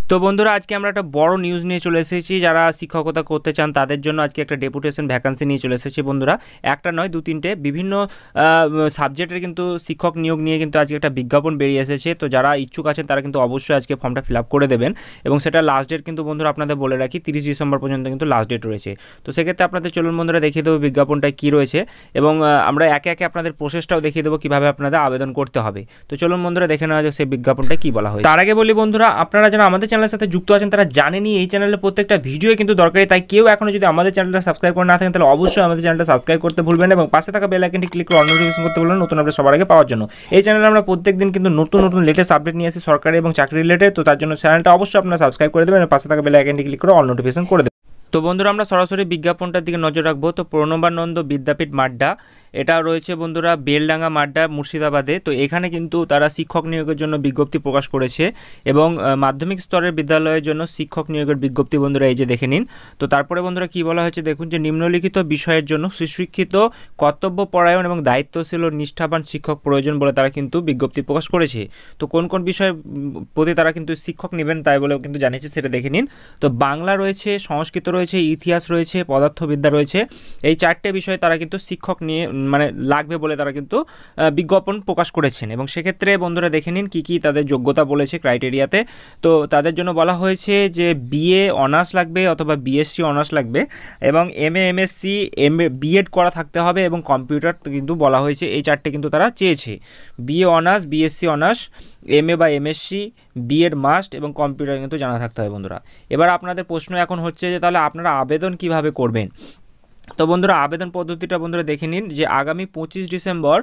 তো বন্ধুরা আজকে আমরা একটা বড় নিউজ নিয়ে চলে এসেছি। যারা শিক্ষকতা করতে চান তাদের জন্য আজকে একটা ডেপুটেশন ভ্যাকান্সি নিয়ে চলে এসেছি বন্ধুরা। একটা নয়, দু তিনটে বিভিন্ন সাবজেক্টের কিন্তু শিক্ষক নিয়োগ নিয়ে কিন্তু আজকে একটা বিজ্ঞাপন বেরিয়ে এসেছে। তো যারা ইচ্ছুক আছেন তারা কিন্তু অবশ্যই আজকে ফর্মটা ফিল আপ করে দেবেন এবং সেটা লাস্ট ডেট কিন্তু বন্ধুরা আপনাদের বলে রাখি 30 ডিসেম্বর পর্যন্ত কিন্তু লাস্ট ডেট রয়েছে। তো সেক্ষেত্রে আপনাদের চলুন বন্ধুরা দেখিয়ে দেবো বিজ্ঞাপনটায় কী রয়েছে এবং আমরা একে একে আপনাদের প্রসেসটাও দেখিয়ে দেবো কীভাবে আপনাদের আবেদন করতে হবে। তো চলুন বন্ধুরা দেখে নেওয়া যাক সেই বিজ্ঞাপনটা কী বলা হয়। তার আগে বলি বন্ধুরা, আপনারা যারা আমাদের চ্যানেলের সাথে যুক্ত আছেন তারা জানেনই এই চ্যানেলের প্রত্যেকটা ভিডিও কিন্তু দরকারি, তাই কেউ এখনো যদি আমাদের চ্যানেলটা সাবস্ক্রাইব করে না থাকেন তাহলে অবশ্যই আমাদের চ্যানেলটা সাবস্ক্রাইব করতে ভুলবেন এবং পাশে থাকা বেল আইকনটি ক্লিক করে অল নোটিফিকেশন করতে ভুলবেন নতুন আপডেট সবার আগে পাওয়ার জন্য। এই চ্যানেলে আমরা প্রত্যেকদিন কিন্তু নতুন নতুন লেটেস্ট আপডেট নিয়ে আসি সরকারি এবং চাকরি রিলেটেড। তো তার জন্য চ্যানেলটা অবশ্যই আপনারা সাবস্ক্রাইব করে দেবেন এবং পাশে থাকা বেল আইকনটি ক্লিক করে অল নোটিফিকেশন করে দেবেন। তো বন্ধুরা আমরা সরাসরি বিজ্ঞাপনটার দিকে নজর রাখবো। তো প্রণবানন্দ বিদ্যাপীঠ মাড্ডা, এটা রয়েছে বন্ধুরা বেলডাঙ্গা মাড্ডা মুর্শিদাবাদে। তো এখানে কিন্তু তারা শিক্ষক নিয়োগের জন্য বিজ্ঞপ্তি প্রকাশ করেছে এবং মাধ্যমিক স্তরের বিদ্যালয়ের জন্য শিক্ষক নিয়োগের বিজ্ঞপ্তি বন্ধুরা এই যে দেখে নিন। তো তারপরে বন্ধুরা কী বলা হয়েছে দেখুন, যে নিম্নলিখিত বিষয়ের জন্য সুশিক্ষিত কর্তব্যপরায়ণ এবং দায়িত্বশীল ও নিষ্ঠাবান শিক্ষক প্রয়োজন বলে তারা কিন্তু বিজ্ঞপ্তি প্রকাশ করেছে। তো কোন কোন বিষয়ের প্রতি তারা কিন্তু শিক্ষক নেবেন তাই বলেও কিন্তু জানিয়েছে, সেটা দেখে নিন। তো বাংলা রয়েছে, সংস্কৃত রয়েছে, ইতিহাস রয়েছে, পদার্থবিদ্যা রয়েছে, এই চারটে বিষয়ে তারা কিন্তু শিক্ষক নিয়ে লাগবে বলে তারা কিন্তু বিজ্ঞাপন প্রকাশ করেছেন। এবং সেক্ষেত্রে বন্ধুরা দেখে নিন কী কী তাদের যোগ্যতা বলেছে ক্রাইটেরিয়াতে। তো তাদের জন্য বলা হয়েছে যে বিএ অনার্স লাগবে অথবা বিএসসি অনার্স লাগবে এবং এমএ এমএসসি বিএড করা থাকতে হবে এবং কম্পিউটার কিন্তু বলা হয়েছে। এই চারটে কিন্তু তারা চেয়েছে, BA honours, BSc honours, MA বা এমএসসি, বিএড মাস্ট এবং কম্পিউটার কিন্তু জানা থাকতে হবে বন্ধুরা। এবার আপনাদের প্রশ্ন এখন হচ্ছে যে তাহলে আপনারা আবেদন কিভাবে করবেন। তো বন্ধুরা আবেদন পদ্ধতিটা বন্ধুরা দেখে নিন, যে আগামী 25 ডিসেম্বর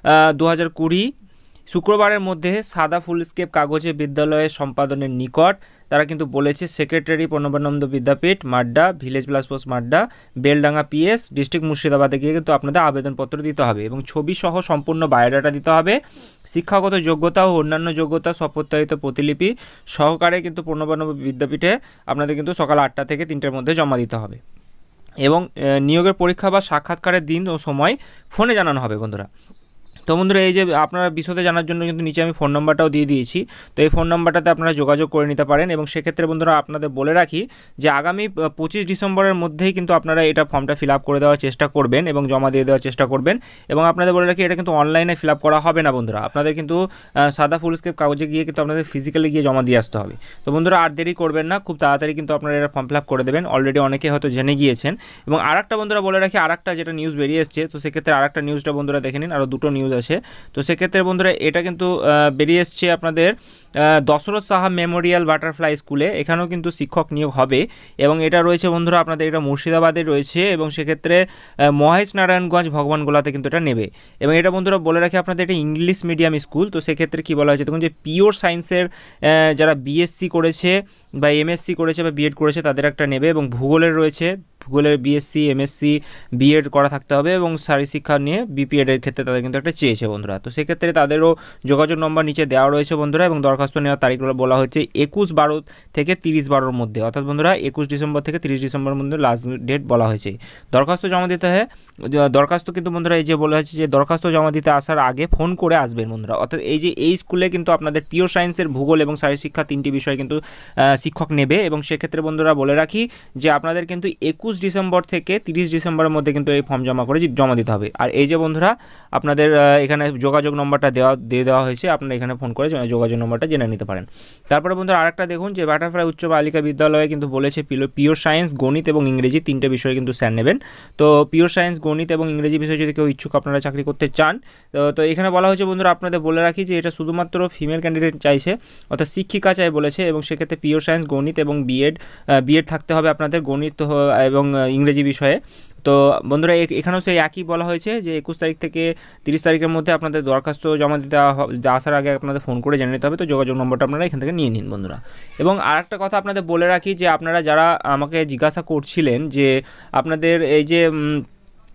2020 শুক্রবারের মধ্যে সাদা ফুলস্কেপ কাগজে বিদ্যালয়ের সম্পাদনের নিকট তারা কিন্তু বলেছে secretary Pranabananda Vidyapith Madda, village plus post Madda, Beldanga PS, district মুর্শিদাবাদে গিয়ে কিন্তু আপনাদের আবেদনপত্র দিতে হবে এবং ছবি সহ সম্পূর্ণ বায়োডাটা দিতে হবে। শিক্ষাগত যোগ্যতা ও অন্যান্য যোগ্যতা সপ্রত্যায়িত প্রতিলিপি সহকারে কিন্তু প্রণবানন্দ বিদ্যাপীঠে আপনাদের কিন্তু সকাল 8টা থেকে 3টার মধ্যে জমা দিতে হবে এবং নিয়োগের পরীক্ষা বা সাক্ষাৎকারের দিন ও সময় ফোনে জানানো হবে বন্ধুরা। তো বন্ধুরা এই যে আপনারা বিশদে জানার জন্য কিন্তু নিচে আমি ফোন নাম্বারটাও দিয়ে দিয়েছি। তো এই ফোন নাম্বারটাতে আপনারা যোগাযোগ করে নিতে পারেন এবং সেক্ষেত্রে বন্ধুরা আপনাদের বলে রাখি যে আগামী 25 ডিসেম্বরের মধ্যেই কিন্তু আপনারা এটা ফর্মটা ফিল আপ করে দেওয়ার চেষ্টা করবেন এবং জমা দিয়ে দেওয়ার চেষ্টা করবেন। এবং আপনাদের বলে রাখি এটা কিন্তু অনলাইনে ফিল আপ করা হবে না বন্ধুরা, আপনাদের কিন্তু সাদা ফুলস্কেপ কাগজে গিয়ে কিন্তু আপনাদের ফিজিক্যালি গিয়ে জমা দিয়ে আসতে হবে। তো বন্ধুরা আর দেরি করবেন না, খুব তাড়াতাড়ি কিন্তু আপনারা এটা ফর্ম ফিল আপ করে দেবেন। অলরেডি অনেকে হয়তো জেনে গিয়েছেন। এবং আরেকটা বন্ধুরা বলে রাখি, আরেকটা যেটা নিউজ বেরিয়ে এসছে, তো সেক্ষেত্রে আরেকটা নিউজটা বন্ধুরা দেখে নিন, আরও দুটো নিউজ আছে। তো সেক্ষেত্রে বন্ধুরা এটা কিন্তু বেরিয়ে এসছে আপনাদের দশরথ সাহা মেমোরিয়াল বাটারফ্লাই স্কুলে, এখানেও কিন্তু শিক্ষক নিয়োগ হবে এবং এটা রয়েছে বন্ধুরা আপনাদের এটা মুর্শিদাবাদে রয়েছে এবং সেক্ষেত্রে মহেশ নারায়ণগঞ্জ ভগবানগোলাতে কিন্তু এটা নেবে। এবং এটা বন্ধুরা বলে রাখি আপনাদের এটা ইংলিশ মিডিয়াম স্কুল। তো সেক্ষেত্রে কী বলা হয়েছে দেখুন, যে পিওর সায়েন্সের যারা বিএসসি করেছে বা এমএসসি করেছে বা বিএড করেছে তাদের একটা নেবে এবং ভূগোলের রয়েছে, ভূগোলের বিএসসি এমএসসি বিএড করা থাকতে হবে এবং শারীরশিক্ষা নিয়ে বিপিএডের ক্ষেত্রে তাদের কিন্তু একটা চেয়েছে বন্ধুরা। তো সেক্ষেত্রে তাদেরও যোগাযোগ নম্বর নিচে দেওয়া রয়েছে বন্ধুরা এবং দরখাস্ত নেওয়ার তারিখগুলো বলা হয়েছে 21/12 থেকে 30/12 মধ্যে, অর্থাৎ বন্ধুরা 21 ডিসেম্বর থেকে 30 ডিসেম্বরের মধ্যে লাস্ট ডেট বলা হয়েছে। দরখাস্ত জমা দিতে হয়, দরখাস্ত কিন্তু বন্ধুরা এই যে বলা হয়েছে যে দরখাস্ত জমা দিতে আসার আগে ফোন করে আসবেন বন্ধুরা। অর্থাৎ এই যে এই স্কুলে কিন্তু আপনাদের পিওর সায়েন্সের ভূগোল এবং শারীরশিক্ষা 3টি বিষয় কিন্তু শিক্ষক নেবে এবং সেক্ষেত্রে বন্ধুরা বলে রাখি যে আপনাদের কিন্তু 21 ডিসেম্বর থেকে 30 ডিসেম্বরের মধ্যে কিন্তু এই ফর্ম জমা দিতে হবে। আর এই যে বন্ধুরা আপনাদের এখানে যোগাযোগ নম্বরটা দিয়ে দেওয়া হয়েছে, আপনারা এখানে ফোন করে যোগাযোগ নম্বরটা জেনে নিতে পারেন। তারপরে বন্ধুরা আরেকটা দেখুন, যে বাটারফ্লাই উচ্চ বালিকা বিদ্যালয়ে কিন্তু বলেছে পিওর সায়েন্স, গণিত এবং ইংরেজি 3টে বিষয়ে কিন্তু স্যার নেবেন। তো পিওর সায়েন্স, গণিত এবং ইংরেজি বিষয়ে যদি কেউ ইচ্ছুক আপনারা চাকরি করতে চান, তো এখানে বলা হয়েছে বন্ধুরা আপনাদের বলে রাখি যে এটা শুধুমাত্র ফিমেল ক্যান্ডিডেট চাইছে, অর্থাৎ শিক্ষিকা চাই বলেছে এবং সেক্ষেত্রে পিওর সায়েন্স, গণিত এবং বিএড থাকতে হবে আপনাদের গণিত এবং ইংরেজি বিষয়ে। তো বন্ধুরা এখানেও সেই একই বলা হয়েছে যে 21 তারিখ থেকে 30 তারিখের মধ্যে আপনাদের দরখাস্ত জমা দিতে আসার আগে আপনাদের ফোন করে জেনে নিতে হবে। তো যোগাযোগ নম্বরটা আপনারা এখান থেকে নিয়ে নিন বন্ধুরা। এবং আরেকটা কথা আপনাদের বলে রাখি, যে আপনারা যারা আমাকে জিজ্ঞাসা করছিলেন যে আপনাদের এই যে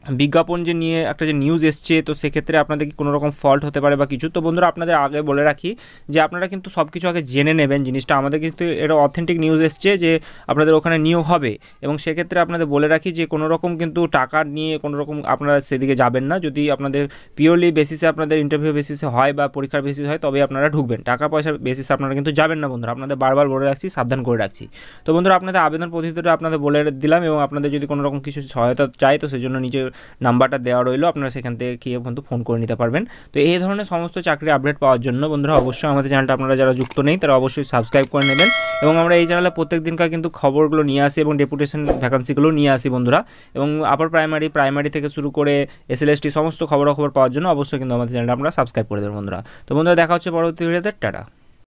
বিজ্ঞাপন যে নিয়ে একটা যে নিউজ এসছে, তো সেক্ষেত্রে আপনাদের কি কোনো রকম ফল্ট হতে পারে বা কিছু। তো বন্ধুরা আপনাদের আগে বলে রাখি যে আপনারা কিন্তু সব কিছু আগে জেনে নেবেন জিনিসটা। আমাদের কিন্তু এটা অথেন্টিক নিউজ এসছে যে আপনাদের ওখানে নিয়োগ হবে, এবং সেক্ষেত্রে আপনাদের বলে রাখি যে কোনো রকম কিন্তু টাকা নিয়ে কোনো রকম আপনারা সেদিকে যাবেন না। যদি আপনাদের পিওরলি বেসিসে আপনাদের ইন্টারভিউ বেসিসে হয় বা পরীক্ষার বেসিস হয় তবে আপনারা ঢুকবেন, টাকা পয়সার বেসিসে আপনারা কিন্তু যাবেন না বন্ধুরা। আপনাদের বারবার বলে রাখছি, সাবধান করে রাখছি। তো বন্ধুরা আপনাদের আবেদন পদ্ধতিটা আপনাদের বলে দিলাম, এবং আপনাদের যদি কোনো রকম কিছু সহায়তা চাই তো সেই জন্য নিচে নাম্বারটা দেওয়া রইলো, আপনারা সেখান থেকে গিয়ে কিন্তু ফোন করে নিতে পারবেন। তো এই ধরনের সমস্ত চাকরির আপডেট পাওয়ার জন্য বন্ধুরা অবশ্যই আমাদের চ্যানেলটা আপনারা যারা যুক্ত নেই তারা অবশ্যই সাবস্ক্রাইব করে নেবেন, এবং আমরা এই চ্যানেলে প্রত্যেক দিনকার কিন্তু খবরগুলো নিয়ে আসি এবং ডেপুটেশন ভ্যাকান্সিগুলো নিয়ে আসি বন্ধুরা, এবং আপার প্রাইমারি থেকে শুরু করে SLST সমস্ত খবরাখবর পাওয়ার জন্য অবশ্যই কিন্তু আমাদের চ্যানেলটা আপনারা সাবস্ক্রাইব করে দেবেন বন্ধুরা। তো বন্ধুরা দেখা হচ্ছে পরবর্তী ভিডিওতে, টাটা।